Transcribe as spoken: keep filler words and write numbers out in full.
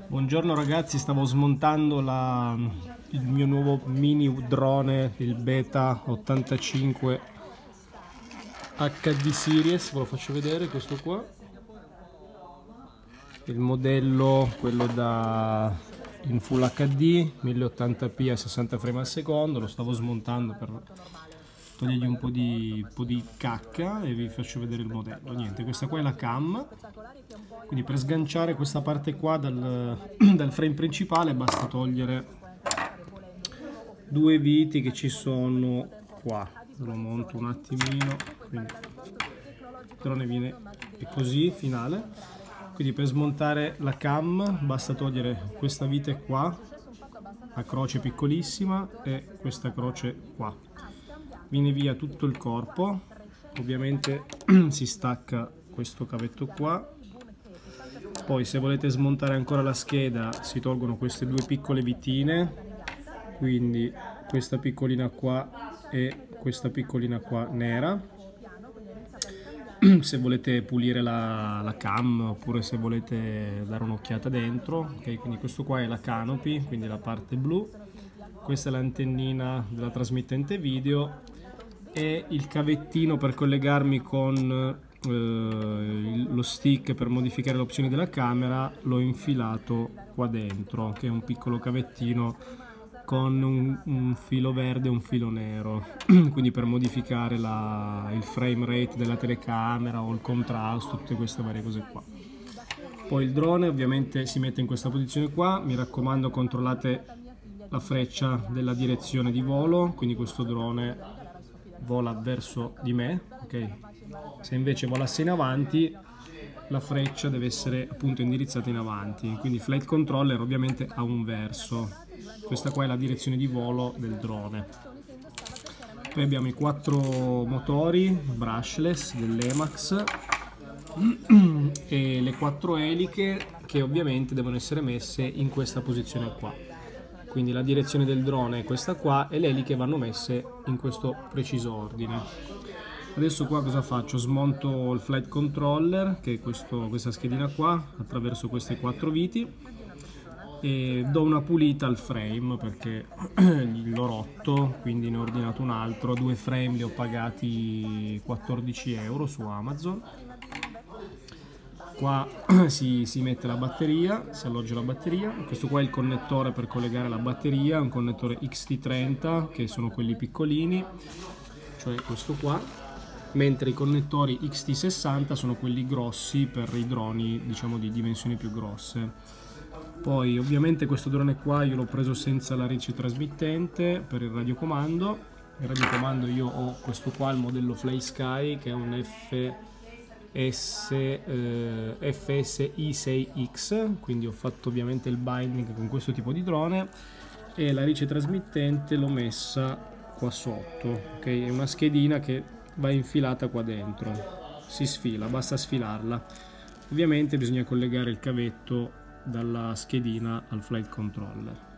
Buongiorno ragazzi, stavo smontando la, il mio nuovo mini drone, il Beta ottantacinque H D Series, ve lo faccio vedere, questo qua. Il modello, quello da in Full H D, mille ottanta p a sessanta frame al secondo, lo stavo smontando per togliergli un po' di, un po' di cacca e vi faccio vedere il modello. Niente, questa qua è la cam, quindi per sganciare questa parte qua dal, dal frame principale basta togliere due viti che ci sono qua. Lo monto un attimino, quindi il drone viene così, finale. Quindi per smontare la cam basta togliere questa vite qua, la croce piccolissima, e questa croce qua. Viene via tutto il corpo, ovviamente si stacca questo cavetto qua. Poi se volete smontare ancora la scheda si tolgono queste due piccole vitine, quindi questa piccolina qua e questa piccolina qua nera. Se volete pulire la, la cam oppure se volete dare un'occhiata dentro, ok? Quindi questo qua è la canopy, quindi la parte blu, questa è l'antennina della trasmittente video e il cavettino per collegarmi con eh, il, lo stick per modificare le opzioni della camera. L'ho infilato qua dentro, che è un piccolo cavettino con un, un filo verde e un filo nero, quindi per modificare la, il frame rate della telecamera o il contrasto, tutte queste varie cose qua. Poi il drone ovviamente si mette in questa posizione qua, mi raccomando controllate la freccia della direzione di volo, quindi questo drone vola verso di me, ok? Se invece volasse in avanti la freccia deve essere appunto indirizzata in avanti, quindi il flight controller ovviamente ha un verso. Questa qua è la direzione di volo del drone. Poi abbiamo i quattro motori brushless dell'Emax e le quattro eliche che ovviamente devono essere messe in questa posizione qua. Quindi la direzione del drone è questa qua e le eliche vanno messe in questo preciso ordine. Adesso qua cosa faccio? Smonto il flight controller, che è questo, questa schedina qua, attraverso queste quattro viti, e do una pulita al frame perché l'ho rotto, quindi ne ho ordinato un altro. Due frame li ho pagati quattordici euro su Amazon. Qua si, si mette la batteria, si alloggia la batteria. Questo qua è il connettore per collegare la batteria, un connettore X T trenta, che sono quelli piccolini, cioè questo qua, mentre i connettori X T sessanta sono quelli grossi per i droni, diciamo, di dimensioni più grosse. Poi ovviamente questo drone qua io l'ho preso senza la ricci trasmittente per il radiocomando. Il radiocomando io ho questo qua, il modello FlySky, che è un F S, eh, F S I sei X, quindi ho fatto ovviamente il binding con questo tipo di drone e la ricci trasmittente l'ho messa qua sotto, ok? È una schedina che va infilata qua dentro, si sfila, basta sfilarla. Ovviamente bisogna collegare il cavetto dalla schedina al flight controller.